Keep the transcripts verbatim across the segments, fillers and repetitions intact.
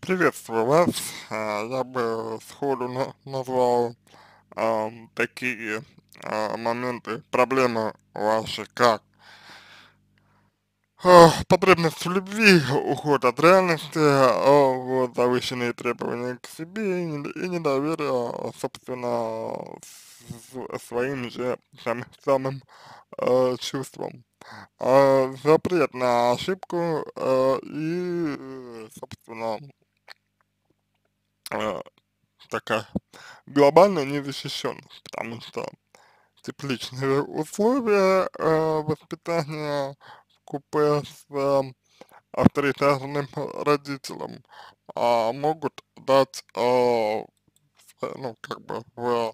Приветствую вас. А, Я бы сходу на- назвал ам, такие а, моменты, проблемы ваши, как а, потребность в любви, уход от реальности, а, вот, завышенные требования к себе и, не- и недоверие, а, собственно, с- своим же сам- самым а, чувствам. А, запрет на ошибку а, и, э, собственно, а, такая глобальная незащищенность, потому что тепличные условия э, воспитания в купе с э, авторитарным родителем а, могут дать, э, св- ну, как бы в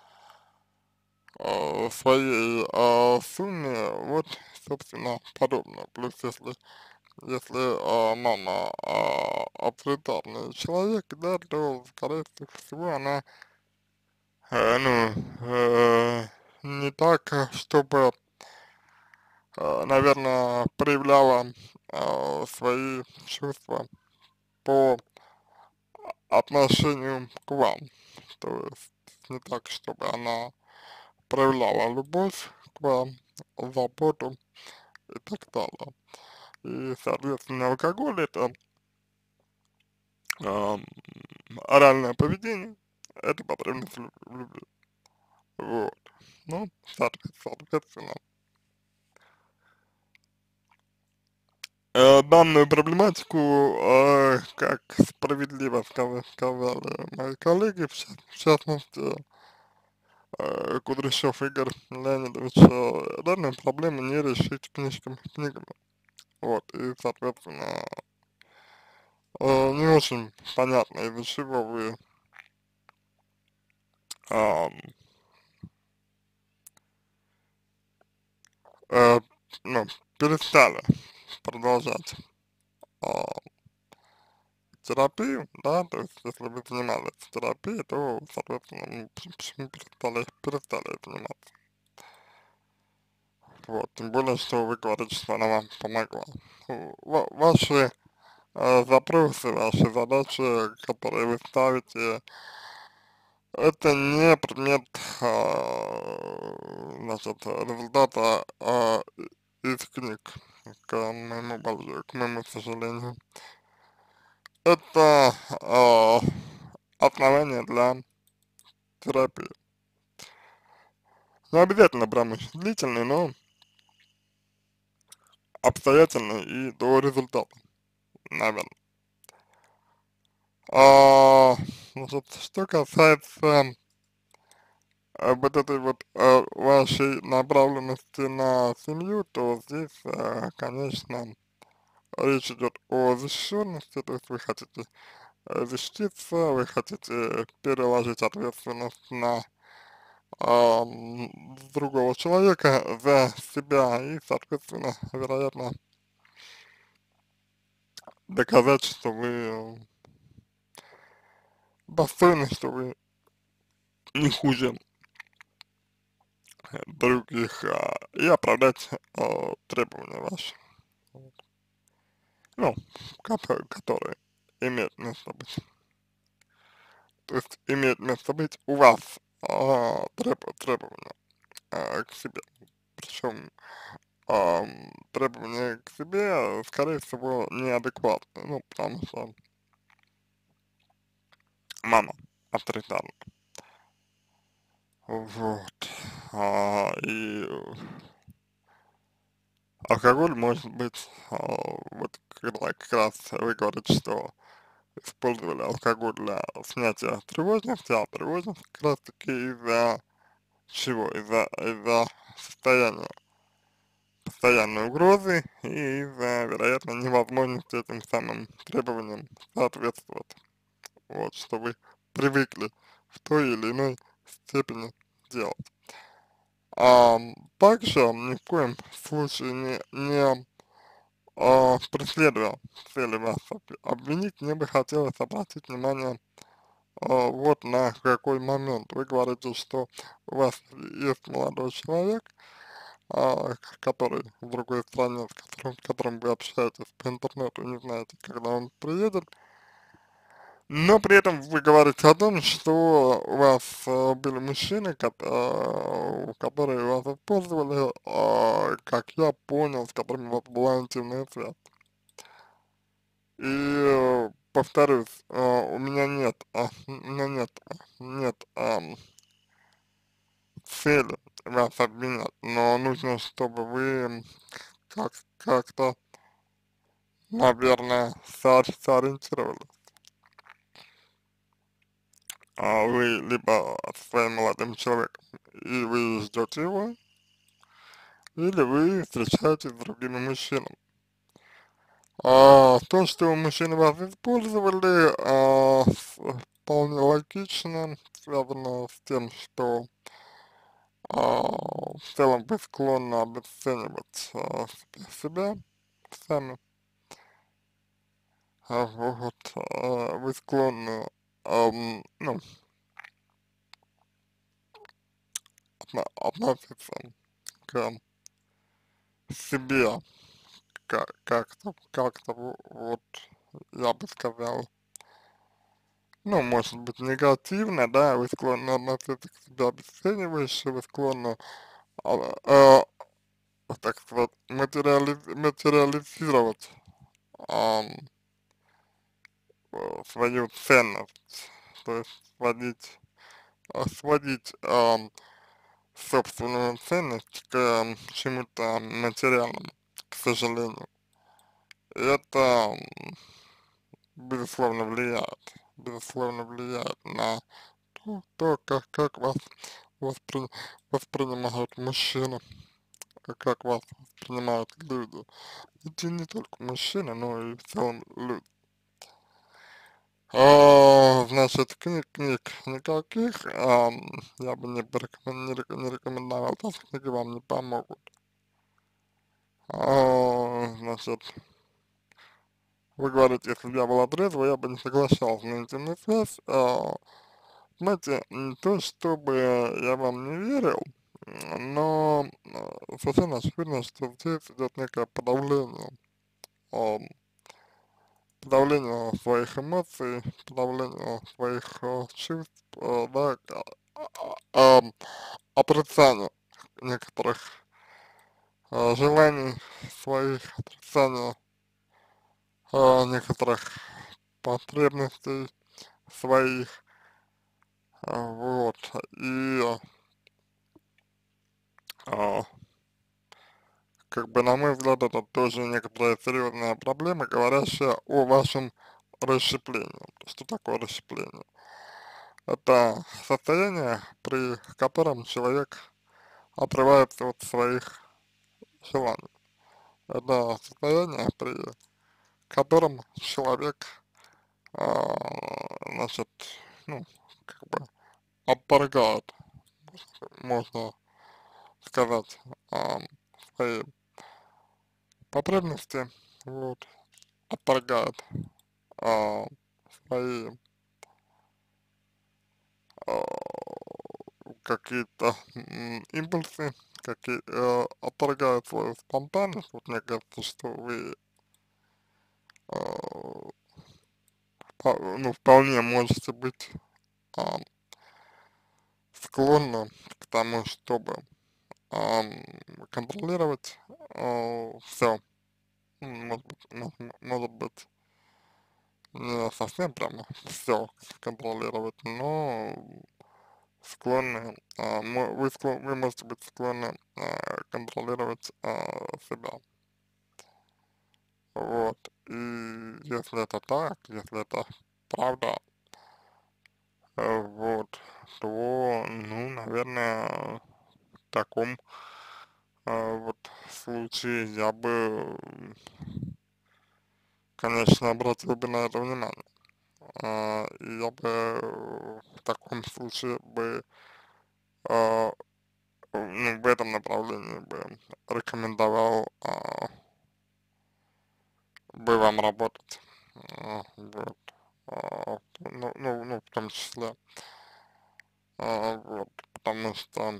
э, своей э, сумме вот, собственно, подобное. Плюс, если, если э, мама э, авторитарный человек, да, то, скорее всего, она Э, ну, э, не так, э, чтобы, э, наверное, проявляла э, свои чувства по отношению к вам. То есть не так, чтобы она проявляла любовь к вам, заботу и так далее. И, соответственно, алкоголь это ам, оральное поведение, это потребность в лю- в любви. Вот. Ну, соответ- соответственно, Э, данную проблематику, э, как справедливо сказа- сказали мои коллеги, в, ча- в частности, э, Кудряшов Игорь Леонидович, э, данную проблему не решить книжками, книгами. Вот, и, соответственно, э, не очень понятно, из-за чего вы, ам, э, ну, перестали продолжать а, терапию, да, то есть, если вы занимались терапией, то, соответственно, ну, почему почему перестали, перестали заниматься. Вот, тем более, что вы говорите, что она вам помогла. Ну, ва- ваши э, запросы, ваши задачи, которые вы ставите, это не предмет, а, значит, результата а, из книг, к моему, большому- к моему сожалению. Это а, основание для терапии. Не обязательно прям очень длительный, но обстоятельный и до результата, наверное. А, значит, что касается а, вот этой вот а, вашей направленности на семью, то здесь, а, конечно, речь идет о защищенности, то есть вы хотите э, защититься, вы хотите переложить ответственность на а, м, другого человека за себя и, соответственно, вероятно, доказать, что вы э, достойны, что вы не хуже других, а, и оправдать а, требования ваши, вот. Ну, кото- которые имеют место быть. То есть имеет место быть у вас а, треб- требования а, к себе. Причем ам, требования к себе, скорее всего, неадекватны. Ну, потому что мама авторитарна. Вот. А, и алкоголь может быть, а, вот когда как раз вы говорите, что использовали алкоголь для снятия тревожности, а тревожность как раз таки из-за чего? Из-за из-за состояния постоянной угрозы и из-за, вероятно, невозможности этим самым требованиям соответствовать. Вот, что вы привыкли в той или иной степени делать. А также ни в коем случае не, не а, преследуя цели вас об- обвинить, мне бы хотелось обратить внимание а, вот на какой момент. Вы говорите, что у вас есть молодой человек, а, к- который в другой стране, с которым, с которым вы общаетесь по интернету, не знаете, когда он приедет, Но при этом вы говорите о том, что у вас э, были мужчины, кот- э, которые вас использовали, э, как я понял, с которыми у вас была интимная связь. И э, повторюсь, э, у меня нет, а, у меня нет, а, нет ам, цели вас обвинять, но нужно, чтобы вы как, как-то, наверное, соори- сориентировались. А вы либо со своим молодым человеком, и вы ждете его, или вы встречаетесь с другими мужчинами. А, то, что мужчины вас использовали, а, с- вполне логично, связано с тем, что а, в целом вы склонны обесценивать а, себя, себя сами, а, вот, а, вы склонны, ам, ну, отно- относиться к себе как- как-то, как-то, во- вот, я бы сказал, ну, может быть, негативно, да, вы склонны относиться к себе обесценивающе, вы склонны, а, а, так сказать, материали, материализировать ам, э, свою ценность, то есть сводить, а, сводить ам, собственную ценность к ам, чему-то материальному, к сожалению. И это, м, безусловно, влияет, безусловно, влияет на то, то как, как вас воспри... воспринимают мужчины, а как вас воспринимают люди. Это не только мужчины, но и в целом люди. А, значит, книг, книг никаких, ам, я бы не, порекомен- не, рек- не рекомендовал, потому что книги вам не помогут. А, значит, вы говорите, если бы я была трезвой, я бы не соглашался на интимную связь. А, знаете, не то чтобы я вам не верил, м, но э, совершенно очевидно, что здесь идет некое подавление, ам, подавление своих эмоций, подавление своих э, чувств, э, да, а, а, ам, отрицание некоторых э, желаний своих, отрицание э, некоторых потребностей своих, э, вот, и э, как бы, на мой взгляд, это тоже некоторая серьезная проблема, говорящая о вашем расщеплении. Что такое расщепление? Это состояние, при котором человек отрывается от своих желаний. Это состояние, при котором человек, а, значит, ну, как бы оппоргает, можно сказать, а, свои потребности, вот, отторгает а, свои а, какие-то м, импульсы, какие, э, отторгают свою спонтанность. Вот мне кажется, что вы а, по- ну, вполне можете быть а, склонны к тому, чтобы ам, контролировать все, может быть, мо- мо- может быть, не совсем прямо все контролировать, но склонны, а, мо- вы, склон, вы можете быть склонны а, контролировать а, себя. Вот. И если это так, если это правда, э, вот, то, ну, наверное, в таком а, вот случае я бы, конечно, обратил бы на это внимание. А, и я бы э, в таком случае бы а, ну, в этом направлении бы рекомендовал а, бы вам работать. А, вот. А, ну, ну, ну, в том числе, а, вот, потому что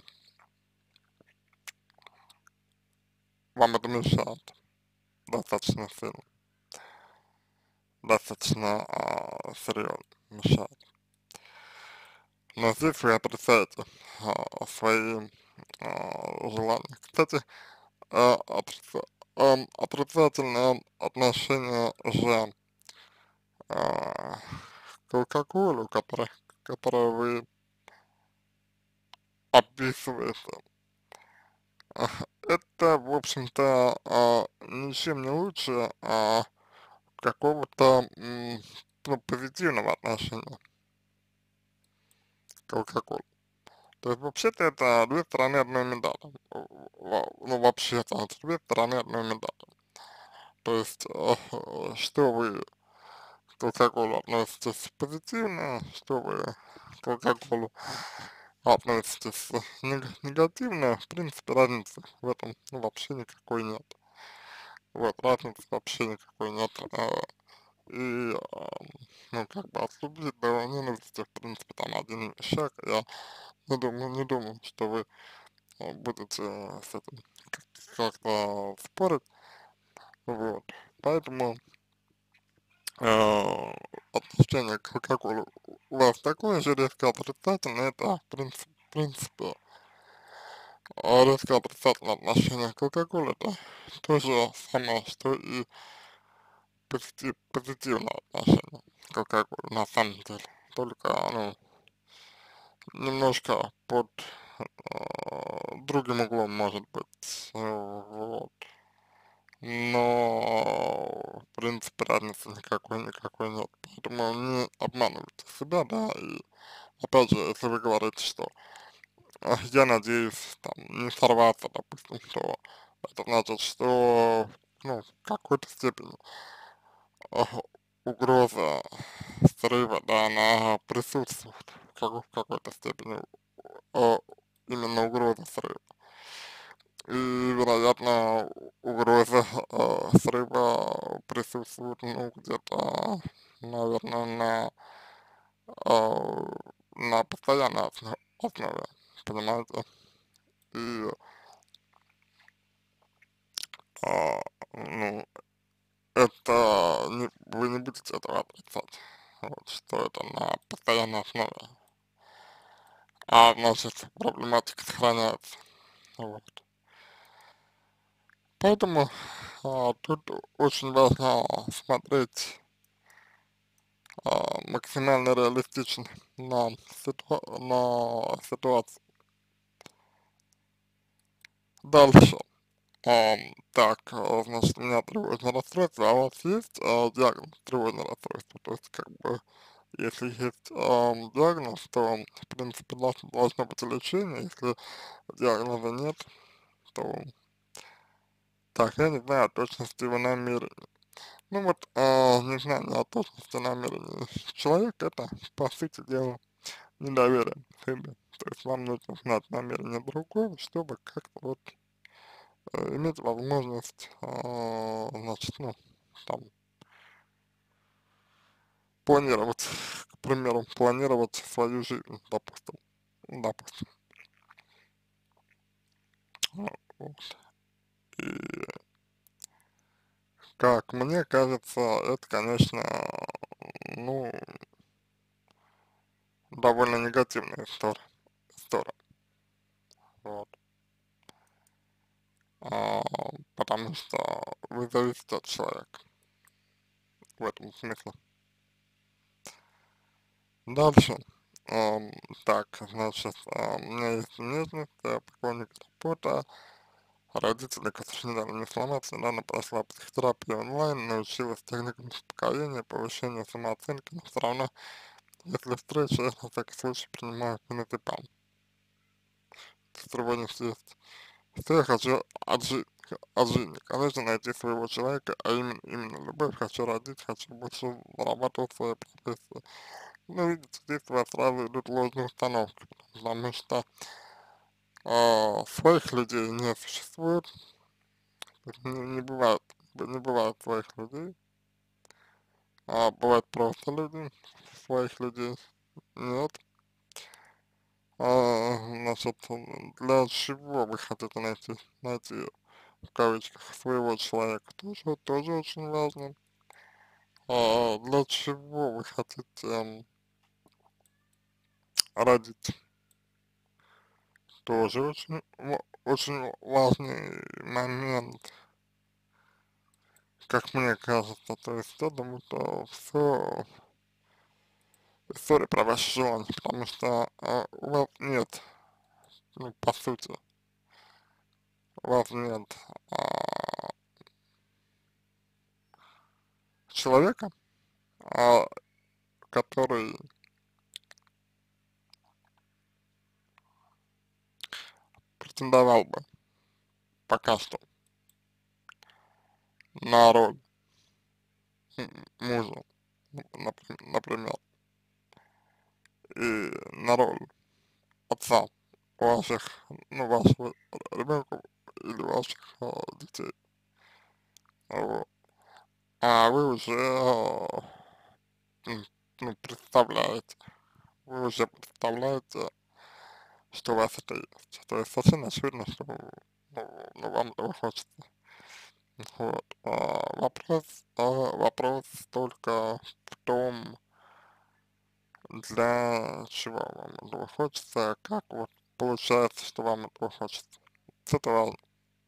вам это мешает достаточно сильно, достаточно а, серьезно. мешает. Но здесь вы отрицаете а, свои а, желания. Кстати, а, отрица- ам, отрицательное отношение же а, к алкоголю, который, которое вы описываете, а, это, в общем-то, а, ничем не лучше а, какого-то м, ну, позитивного отношения к алкоголю. То есть, вообще-то, это две стороны одной медали. Во- Ну, вообще-то, это две стороны одной медали. То есть, э, э, что вы к алкоголю относитесь позитивно, что вы к алкоголу относитесь нег- негативно, в принципе, разницы в этом ну, вообще никакой нет. Вот, разницы вообще никакой нет. А, И, а, ну, как бы осудить до ненависти, в принципе, там один шаг. Я не думаю, не думаю, что вы а, будете с этим как- как-то спорить. Вот. Поэтому э, отношение к алкоголю у вас такое же резко отрицательное, это, в принципе, в принципе, а резко отрицательное отношение к алкоголю, это то же самое, что и позитив, позитивное отношение к алкоголю, на самом деле. Только, ну, немножко под э, другим углом, может быть, э, вот. Но, в принципе, разницы никакой, никакой нет. Поэтому не обманывайте себя, да, и опять же, если вы говорите, что э, я надеюсь там не сорваться, допустим, то это значит, что, ну, в какой-то степени э, угроза срыва, да, она присутствует в как- в какой-то степени, э, именно угроза срыва. И, вероятно, угроза э, срыва присутствует, ну, где-то, наверное, на, э, на постоянной основ- основе, понимаете? И, а, ну, это, не, вы не будете этого отрицать, вот, что это на постоянной основе, а значит, проблематика сохраняется, вот. Поэтому а, тут очень важно смотреть а, максимально реалистично на, ситуа на ситуацию. Дальше. Ам, так, а, значит, у меня тревожное расстройство, а у вас есть а, диагноз тревожное расстройство? То есть, как бы, если есть ам, диагноз, то, в принципе, должно, должно быть и лечение, если диагноза нет, то, так, я не знаю о точности его намерений. Ну вот, а, незнание о точности намерений человека, это, по сути дела, недоверие к себе. То есть вам нужно знать намерение другого, чтобы как-то вот э, иметь возможность, а, значит, ну, там, планировать, к примеру, планировать свою жизнь, допустим, допустим. А, вот. И, как мне кажется, это, конечно, ну, довольно негативная история, история, вот. А, потому что вы зависите от человека в этом смысле. Дальше. Ам, так, значит, а, у меня есть нежность, я поклонник работа, родители, которые недавно не сломаться, недавно прошла психотерапию онлайн, научилась техникам успокоения, повышения самооценки, но все равно, если встреча, я на всякий случай принимаю феназепам. Тревожность есть. Что я хочу от, жи от жизни? Конечно, найти своего человека, а именно, именно любовь, хочу родить, хочу больше зарабатывать в своей профессии. Ну, видите, здесь у вас сразу идут ложные установки, потому что а, своих людей не существует, то есть не, не бывает, не бывает своих людей, а бывают просто люди, своих людей нет. А, значит, для чего вы хотите найти, найти в кавычках своего человека, тоже, тоже очень важно. А, для чего вы хотите родить. Тоже очень, ва- очень важный момент, как мне кажется. То есть я думаю, что все история про ваше желание, потому что а, у вас нет, ну, по сути, у вас нет а, человека, а, который претендовал бы пока что на роль м, мужа, напри- например, и на роль отца ваших, ну, вашего ребенка или ваших а, детей. Вот. А вы уже, а, м, ну, представляете, вы уже представляете, что у вас это есть. То есть совершенно очевидно, что ну, ну, вам этого хочется. Вот. А, вопрос, а, вопрос только в том, для чего вам этого хочется, как вот получается, что вам этого хочется. С этого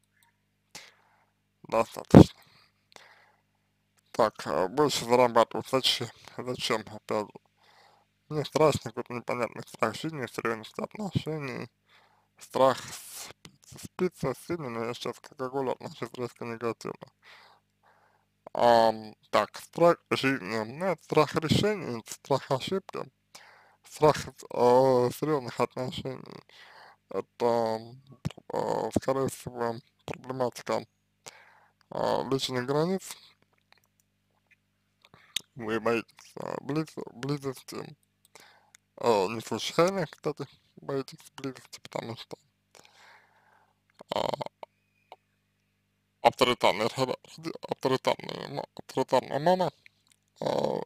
достаточно. Так, а больше зарабатывать зачем? Зачем, опять же? Мне страшно, какой-то непонятный страх жизни, серьезности отношений, страх спиться, спиться сильно, но я сейчас к алкоголю отношусь резко негативно. Ам, так, страх жизни, ну, это страх решений, это страх ошибки, страх э, серьезных отношений, это, э, скорее всего, проблематика э, личных границ, вы боитесь э, близ, близости, э, не случайно, кстати, боитесь близости, потому что э, авторитарный, рода- роди- авторитарный, ма- авторитарная мама, э,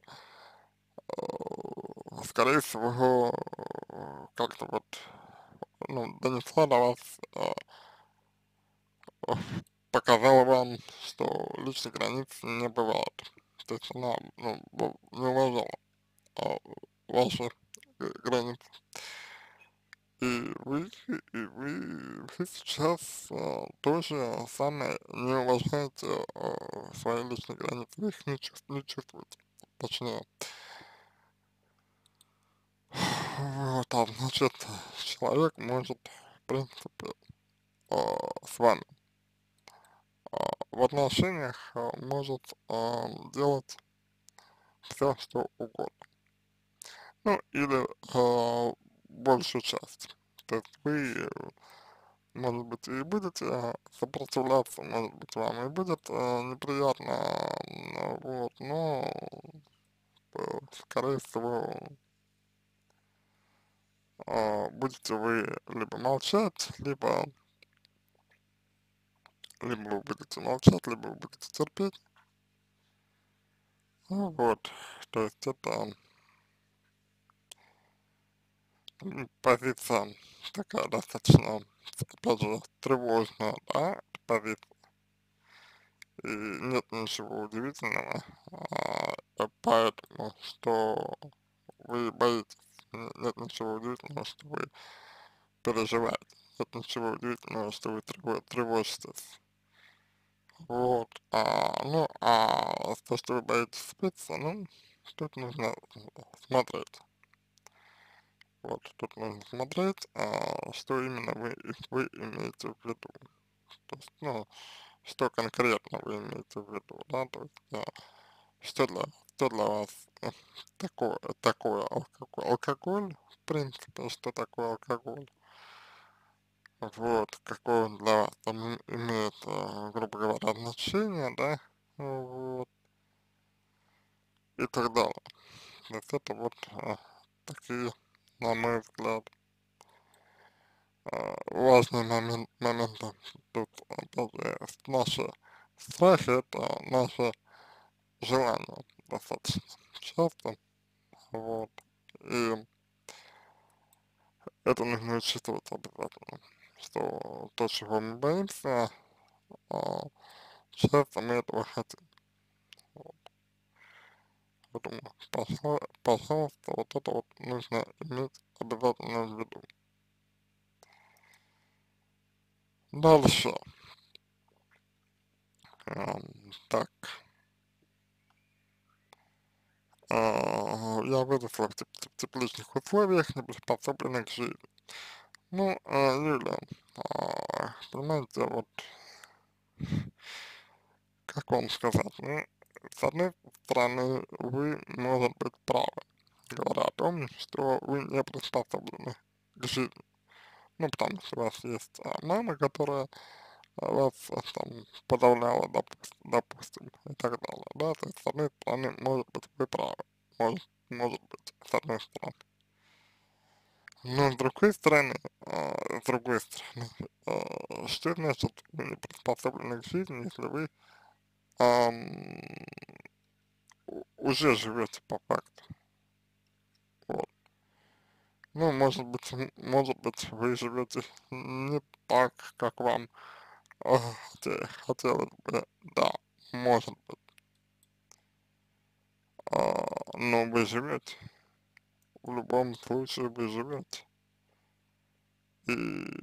э, скорее всего, э, как-то вот, ну, донесла до вас, э, э, показала вам, что личных границ не бывает. То есть она, ну, в- не уважала э, ваши э, границы. И вы, и вы, вы сейчас э, тоже сами не уважаете э, свои личные границы, вы их не, чувств- не чувствуете, точнее. Вот, а значит, человек может, в принципе, э, с вами э, в отношениях э, может э, делать все, что угодно. Ну, или э, большую часть. То есть вы, э, может быть, и будете э, сопротивляться, может быть, вам и будет э, неприятно, м, вот, но, э, скорее всего, э, будете вы либо молчать, либо либо вы будете молчать, либо вы будете терпеть. Ну вот, то есть это м, позиция такая достаточно, опять же, тревожная, да, позиция. И нет ничего удивительного, а, э, поэтому, что вы боитесь. Н- Нет ничего удивительного, что вы переживаете. Нет ничего удивительного, что вы трево- тревожитесь. Вот. А, ну, а то, что вы боитесь спиться, ну, тут нужно смотреть. Вот, тут нужно смотреть, а, что именно вы, вы имеете в виду. То есть, ну, что конкретно вы имеете в виду, да, то есть, а, что для, что для вас э, такое, такое алкоголь, алкоголь, в принципе, что такое алкоголь, вот, какое он для вас там им- имеет, а, грубо говоря, значение, да, вот, и так далее. То есть это вот а, такие, на мой взгляд, а, важные момент, моменты. Тут, опять же, наши страхи — это наши желания достаточно часто, вот, и это нужно учитывать обязательно, что то, чего мы боимся, а, часто мы этого хотим, вот. Поэтому, пожа- пожалуйста, вот это вот нужно иметь обязательно в виду. Дальше. Ам, так. А, я выросла в теп- теп- тепличных условиях, не приспособлена к жизни. Ну, а, Юля, а, понимаете, вот, как вам сказать, ну, с одной стороны, вы, может быть, правы, говоря о том, что вы не приспособлены к жизни. Ну, потому что у вас есть а, мама, которая а, вас а, там подавляла, допустим, допустим, и так далее, да, то есть, с одной стороны, может быть, вы правы, может, может быть, с одной стороны. Но с другой стороны, а, с другой стороны, а, что значит вы не приспособлены к жизни, если вы ам, у- уже живете по факту? Вот. Ну, может быть, м- может быть, вы живете не так, как вам а, хоте- хотелось бы, да, может быть, а, но вы живете, в любом случае вы живете. И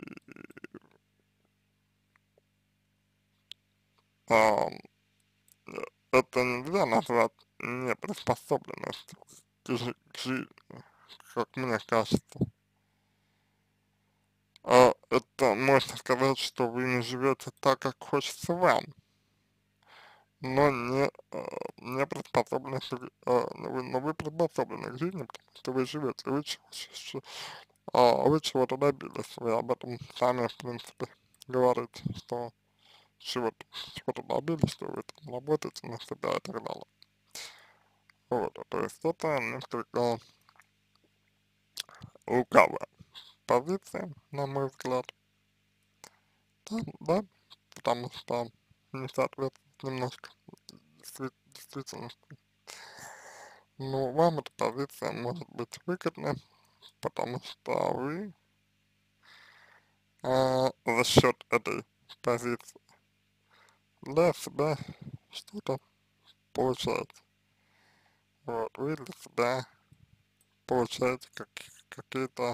ам, э, это нельзя назвать неприспособленностью к, жи- к жизни, как мне кажется. А, это можно сказать, что вы не живете так, как хочется вам, но не, а, не приспособлены, к жи- а, но вы, но вы приспособлены к жизни, потому что вы живете, вы, чего- ч- ч- а, вы чего-то добились, вы об этом сами, в принципе, говорите, что чего-то чего добились, что вы там работаете на себя и так далее. Вот, а то есть это несколько лукавая позиция, на мой взгляд, да, да, потому что не соответствует немножко действи- действительности. Но вам эта позиция может быть выгодна, потому что вы а, за счет этой позиции для себя что-то получаете. Вот, вы для себя получаете как, какие-то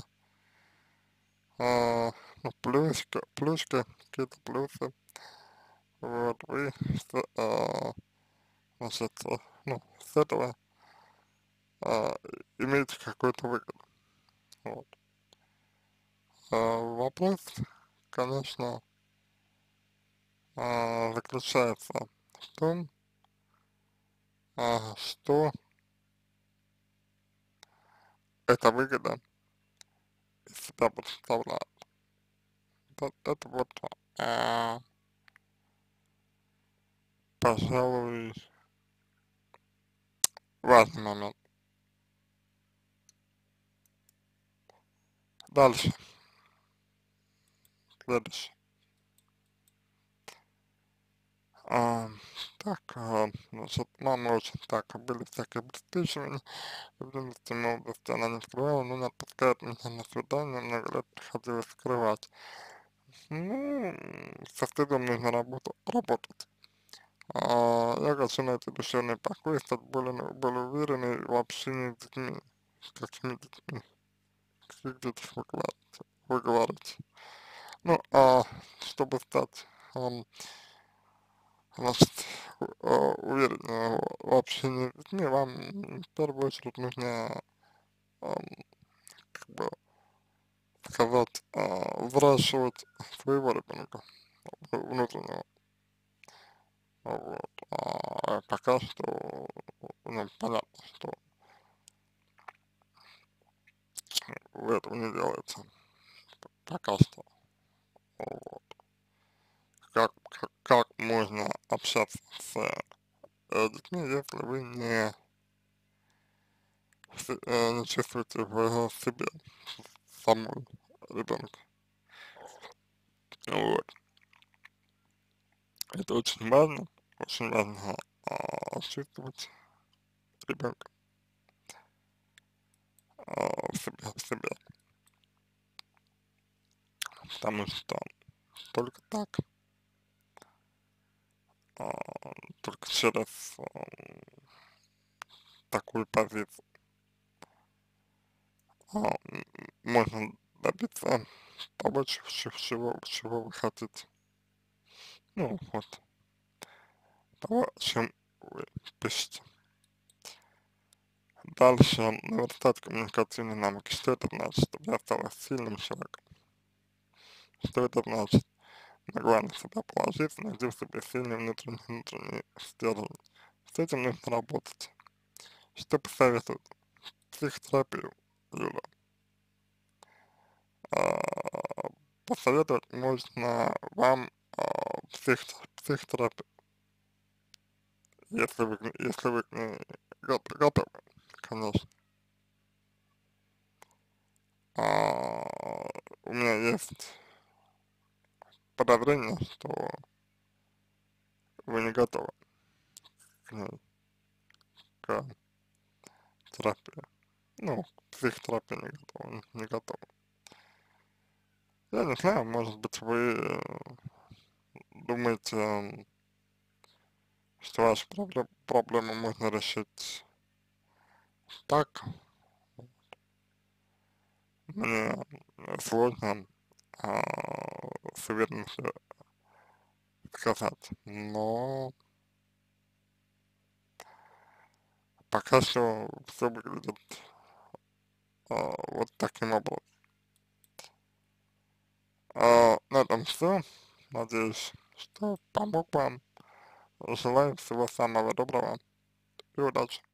а, ну, плюшки, плюшки, какие-то плюсы. Вот, вы с, а, значит, э, ну, с этого а, имеете какую-то выгоду. Вот. А, вопрос, конечно, а, заключается в том, а, что эта выгода из себя представляет. Это, это вот, а, пожалуй, важный момент. Дальше, следующий. А, так, а, значит, мама очень так, были всякие бесстыживания, в юности, молодости она не скрывала, но не отпускает меня на свидание, много лет приходилось скрывать. Ну, со стыдом нужно работу, работать. А, я хочу найти душевный покой, стать более, более уверенной в общении с детьми. С какими детьми? Каких детях вы говорите? Вы говорите. Ну, а чтобы стать, ам, значит, у- а, увереннее в общении с детьми, вам в первую очередь нужно, ам, как бы сказать, а, взращивать своего ребенка внутреннего. Вот. А пока что, ну, понятно, что вы этого не делаете. Пока что. Вот. Как, как, как можно общаться с э, детьми, если вы не, с- э, не чувствуете в себе саму ребенка. Вот. Это очень важно. Очень важно а, чувствовать ребенка а, в себе, в себе. Потому что только так, а, только через, а, такую позицию. А, м, можно добиться того, ч- ч- чего, чего вы хотите. Ну, вот, того, о чем вы пишете. Дальше, наверстать коммуникативные навыки. Что это значит? Чтобы я стала сильным человеком. Что это значит? На главное себя положить, найти в себе сильный внутренний, внутренний стержень. С этим нужно работать. Что посоветуют? Психотерапию, Юля. А, посоветовать можно вам а, псих, психотерапию, если вы, к ней- если вы к ней гот- готовы, конечно. А, у меня есть подозрение, что вы не готовы к ней, к терапии. Ну, к психотерапии не готовы, не готовы. Я не знаю, может быть, вы э, думаете, м, что ваши проблем, проблемы можно решить так. Мне сложно а, с уверенностью сказать, но пока что все выглядит а, вот таким образом. А, на этом все. Надеюсь, что помог вам. Желаю всего самого доброго и удачи.